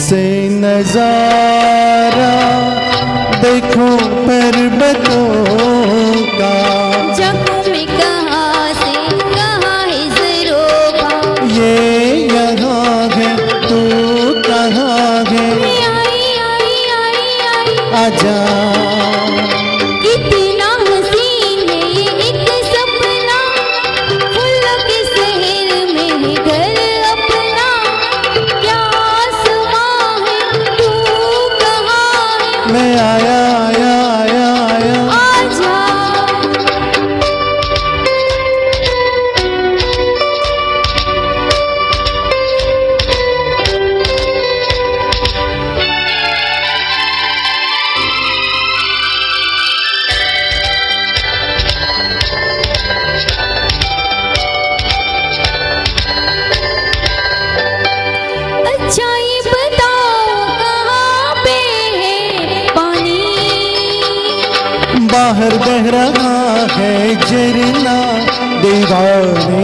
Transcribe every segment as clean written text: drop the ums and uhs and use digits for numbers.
से नजारा देखो पर्वतों का। जगों में कहाँ से कहाँ है ज़रोगा, ये यहाँ है तू कहाँ है, आई आई आई आई आजा। कितना हसीन है ये एक सपना, फूलों के शहर में है घर अपना। क्या समा है तू कहाँ है, मैं आया आया आया आया, आजा। अच्छा ये बताओ कहाँ पे है पानी, बाहर बह रहा है झरना दीवानी।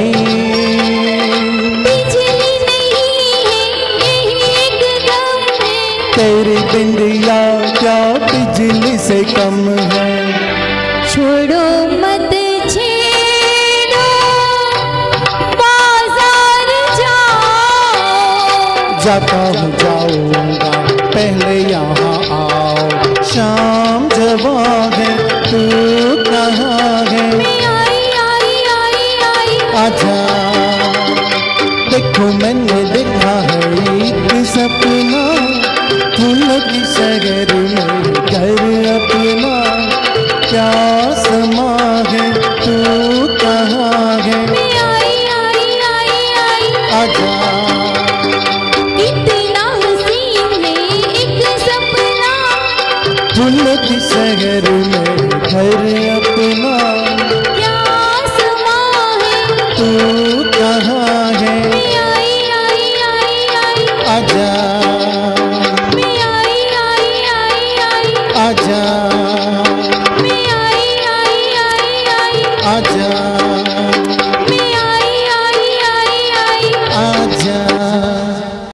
बिजली नहीं है यही एक दम है, तेरी बिंदिया क्या बिजली से कम है। छोड़ो मत छेड़ो बाजार जाओ, जाता हूँ जाऊंगा पहले यहाँ आओ। शाम जवा है तू कहाँ है, आई आई आई आई आजा। देखो मैंने देखा है एक सपना, फूलों की शहर में घर अपना। क्या समा है तू कहाँ है, आई आई आई आई आजा। कितना हसीन है एक सपना, फूलों की शहर में घर अपना। क्या समा है तू कहाँ है, आई आई आई आई आजा आई आई आई आई आजा आई आई आई आई आजा।